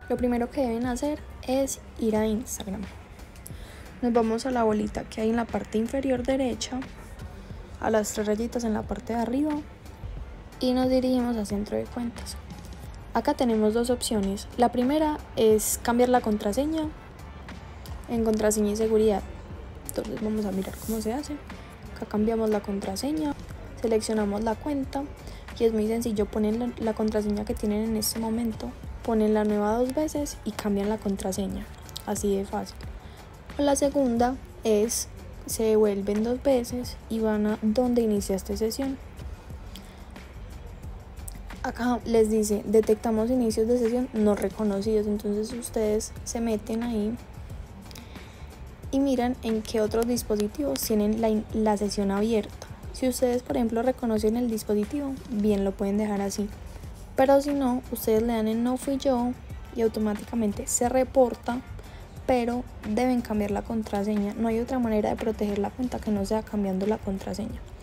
Lo primero que deben hacer es ir a Instagram. Nos vamos a la bolita que hay en la parte inferior derecha, a las 3 rayitas en la parte de arriba y nos dirigimos a centro de cuentas. Acá tenemos dos opciones. La primera es cambiar la contraseña en contraseña y seguridad. Entonces vamos a mirar cómo se hace. Acá cambiamos la contraseña, seleccionamos la cuenta y es muy sencillo. Ponen la contraseña que tienen en este momento, ponen la nueva 2 veces y cambian la contraseña. Así de fácil. La segunda es se devuelven 2 veces y van a donde iniciaste sesión. Acá les dice detectamos inicios de sesión no reconocidos, entonces ustedes se meten ahí y miran en qué otros dispositivos tienen la sesión abierta. Si ustedes por ejemplo reconocen el dispositivo, bien lo pueden dejar así, pero si no, ustedes le dan en no fui yo y automáticamente se reporta, pero deben cambiar la contraseña. No hay otra manera de proteger la cuenta que no sea cambiando la contraseña.